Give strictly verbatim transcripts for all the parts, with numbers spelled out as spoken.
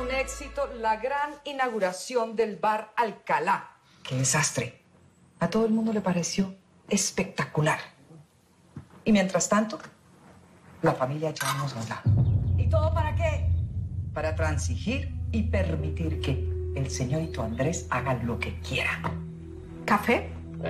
un éxito la gran inauguración del bar Alcalá. ¡Qué desastre! A todo el mundo le pareció espectacular. Y mientras tanto, la familia echábamos a un lado. ¿Y todo para qué? Para transigir y permitir que el señorito Andrés haga lo que quiera. ¿Café?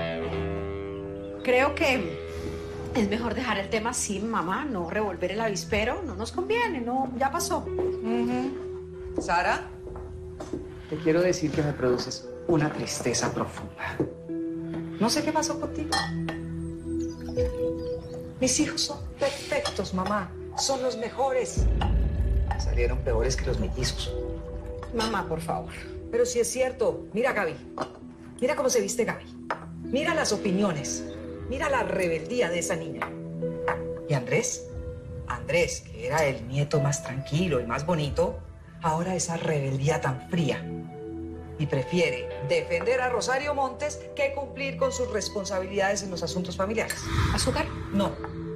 Creo que es mejor dejar el tema así, mamá, no revolver el avispero. No nos conviene, no, ya pasó. Uh-huh. Sara, te quiero decir que me produces una tristeza profunda. No sé qué pasó contigo. Mis hijos son perfectos, mamá. Son los mejores. Salieron peores que los mellizos. Mamá, por favor. Pero sí es cierto. Mira, Gaby. Mira cómo se viste Gaby. Mira las opiniones. Mira la rebeldía de esa niña. ¿Y Andrés? Andrés, que era el nieto más tranquilo y más bonito, ahora esa rebeldía tan fría. Y prefiere defender a Rosario Montes que cumplir con sus responsabilidades en los asuntos familiares. ¿Azúcar? No.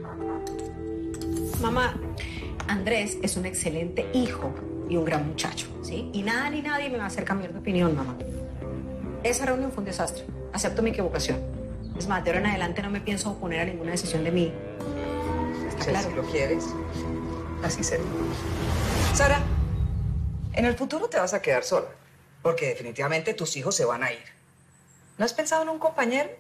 Mamá, Andrés es un excelente hijo y un gran muchacho, ¿sí? Y nada ni nadie me va a hacer cambiar de opinión, mamá. Esa reunión fue un desastre. Acepto mi equivocación. Es más, de ahora en adelante no me pienso oponer a ninguna decisión de mí. Está claro. Si lo quieres, así será. Sara, en el futuro te vas a quedar sola, porque definitivamente tus hijos se van a ir. ¿No has pensado en un compañero?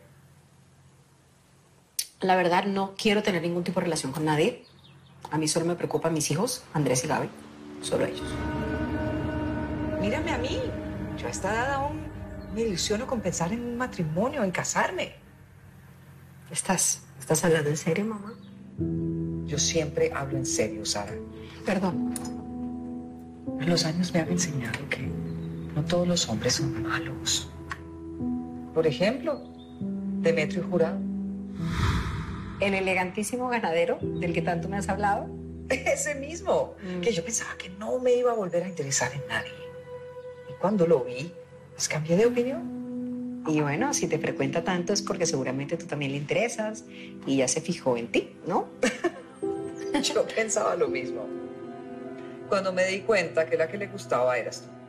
La verdad, no quiero tener ningún tipo de relación con nadie. A mí solo me preocupan mis hijos, Andrés y Gaby. Solo ellos. Mírame a mí. Yo a esta edad aún me ilusiono con pensar en un matrimonio, en casarme. ¿Estás, estás hablando en serio, mamá? Yo siempre hablo en serio, Sara. Perdón. Los años me han enseñado que no todos los hombres son malos. Por ejemplo, Demetrio Jurado. El elegantísimo ganadero del que tanto me has hablado. Ese mismo, mm. que yo pensaba que no me iba a volver a interesar en nadie. Y cuando lo vi, pues cambié de opinión. Y bueno, si te frecuenta tanto es porque seguramente tú también le interesas y ya se fijó en ti, ¿no? Yo pensaba lo mismo. Cuando me di cuenta que la que le gustaba eras tú.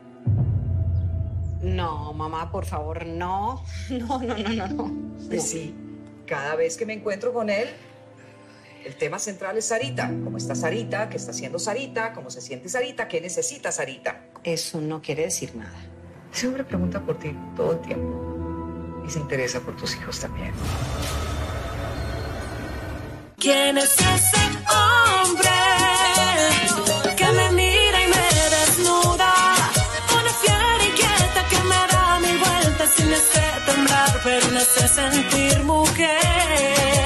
No, mamá, por favor, no. No, no, no, no, no. Pues sí, cada vez que me encuentro con él, el tema central es Sarita. ¿Cómo está Sarita? ¿Qué está haciendo Sarita? ¿Cómo se siente Sarita? ¿Qué necesita Sarita? Eso no quiere decir nada. Ese hombre pregunta por ti todo el tiempo. Y se interesa por tus hijos también. ¿Quién es ese hombre que me mira y me desnuda? Una fiera inquieta que me da mil vueltas y me hace temblar, pero me hace sentir mujer.